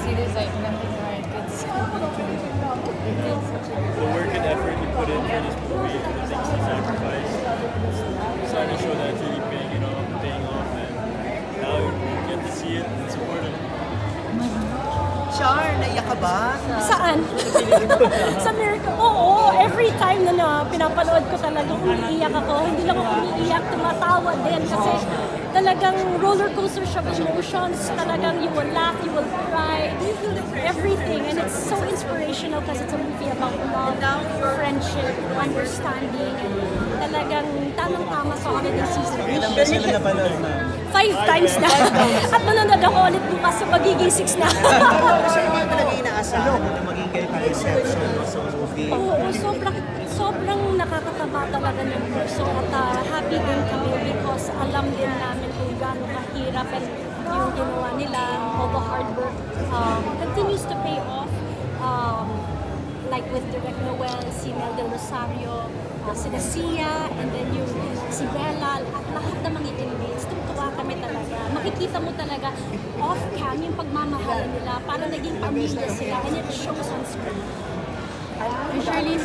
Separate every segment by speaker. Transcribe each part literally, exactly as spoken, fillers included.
Speaker 1: see, there's like nothing like it's. it's such a
Speaker 2: The work and effort you put in for this movie, the things you sacrificed, it's starting to show that it's really paying, you know, paying off, and now you get to see it and support it.
Speaker 3: Char, naiyak ka ba?
Speaker 4: Saan? Sa America? Oo, every time na, na pinapanood ko talagang umiiyak ako. Hindi lang ako umiiyak, tumatawa din kasi talagang roller coaster siya of emotions. Talagang you will laugh, you will cry, everything. And it's so inspirational because it's a movie about love, friendship, understanding. And talagang tamang-tama sa holiday season.
Speaker 3: Ilang beses na napanood na?
Speaker 4: Five times na. At manonood ako ulit bukas sa magiging six na.
Speaker 3: So, hindi mo talaga inaasahan na maging ganito ang reception sa movie?
Speaker 4: Oo, sobrang, sobrang nakakataba talaga ng puso at uh, happy din kami because alam din namin kung gaano kahirap and yung ginawa nila, all the hard work um, continues to pay off. Um, like with Direct Noel, si Mel Del Rosario, uh, si Sia, and then yung si Bella, at lahat ng mga inmates, tumtuwa kami talaga. Makikita mo talaga off-cam yung pagmamahalan nila para naging pamilya sila and it shows on screen.
Speaker 1: Shirley,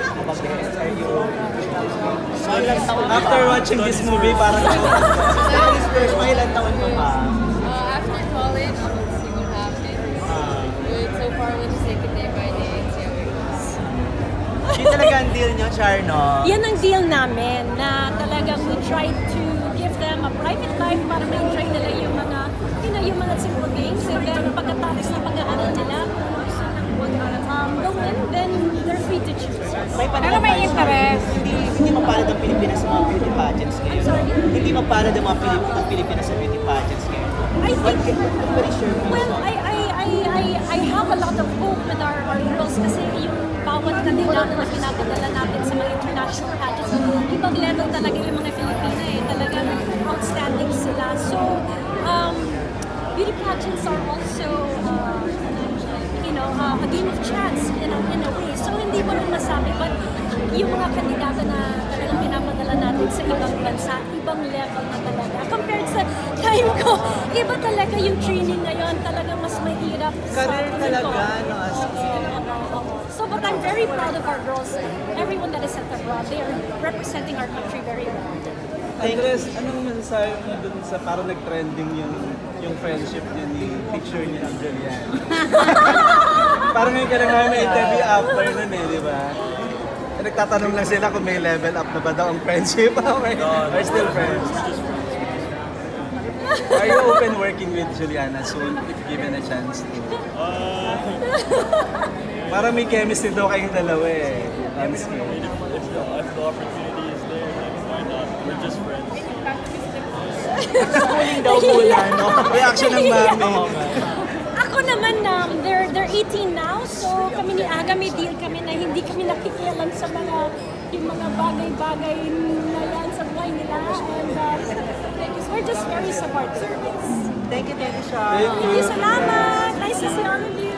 Speaker 3: After watching this movie, parang may ilang taon pa ba?
Speaker 1: uh, after college, we'll see what happens. But so far, we'll just take it day by day and see how it goes.
Speaker 3: Yun talaga ang deal nyo, Char, no?
Speaker 4: Yan ang deal namin na talagang we try to give them a private life para ma-enjoy nila yung mga, you know, yung mga simple things. And then pagkatapos na pag-aaral nila, kung gusto ng um, gawin, then they're free to choose.
Speaker 3: May
Speaker 1: Pero may interest.
Speaker 3: Hindi, hindi mapalad ang Pilipinas sa mga beauty pageants ngayon. Hindi mapalad ang mga Pilip ang Pilipinas sa beauty pageants ngayon.
Speaker 4: I think,
Speaker 3: I'm very sure.
Speaker 4: well, I, I, I, I, I have a lot of hope with our, our girls kasi yung bawat kandidato na pinapadala natin sa mga international pageants, ibang level talaga yung mga Filipina eh. Talagang outstanding sila. So, um, beauty pageants are also, uh, you know, uh, a game of chance in a, in a way. So, hindi mo rin masabi, but yung mga kandidato na talagang pinapadala natin sa ibang bansa, ibang level na talaga. Compared sa time ko, iba talaga yung training ngayon, talagang mas mahirap.
Speaker 3: Career talaga, no? As
Speaker 4: So, but I'm very proud of our girls, everyone that is sent abroad. They are representing our country very well.
Speaker 5: Andres, anong masasabi mo dun sa parang nag-trending yung yung friendship niya ni picture niya ng Juliana? Parang ngayon ka na nga may interview after nun eh, di ba? Eh, nagtatanong lang sila kung may level up na ba daw ang friendship. Okay. Are still friends? Are you open working with Juliana soon if given a chance to?
Speaker 2: Uh,
Speaker 5: Parang may chemistry daw kayong dalawa eh. Honestly.
Speaker 2: if, if, the, if the opportunity is there, then why not? We're just friends.
Speaker 3: schooling daw mula, no?
Speaker 5: Reaction ng mami.
Speaker 4: Ako naman, um, they're, they're eighteen now, so kami ni Aga may deal kami na hindi kami nakikialam sa mga yung mga bagay-bagay na yan sa buhay nila. And uh, we're just very supportive.
Speaker 3: Thank you, thank you, Char.
Speaker 5: Thank
Speaker 4: Thank you, salamat! Nice to see all of you!